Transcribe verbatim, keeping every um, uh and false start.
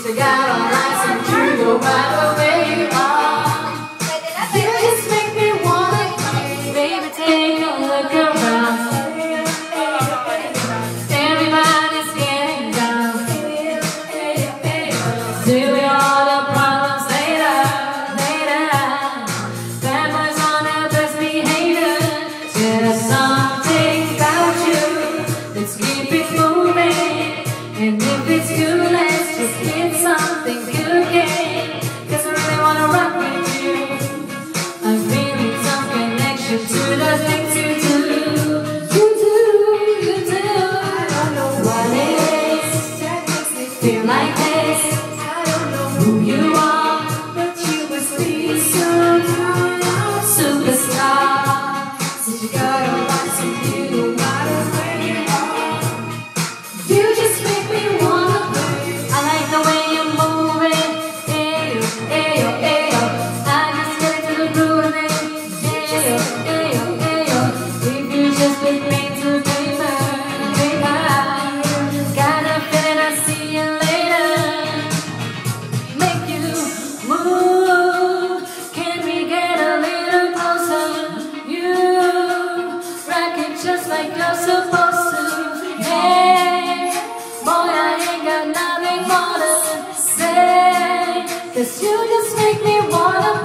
you got a license to go right where you are. You just make me wanna, baby, take a look around. Everybody's getting down. Do we all the problems later, later? Bad boys on their best behavior. There's something about you let's keep it moving. And if it's good, let's just get something good again. Cause I really wanna rock with you. I'm feeling some connection to the things you do. You do, you do. I don't know what it is that makes me feel like this. I don't know who you are, but you must be some kind of superstar. Since you got a license, you no matter where you are. You just make me wanna play. I like the way you move it. Ayo, ayo, ayo. I just get into the groove of it. Ayo, ayo, ayo. If you just put me to paper, paper. Got a feeling I'll see you later. Make you move. Can we get a little closer? You rock it just like you're supposed to. Hey, boy, I ain't got nothing more to say. Cause you just make me wanna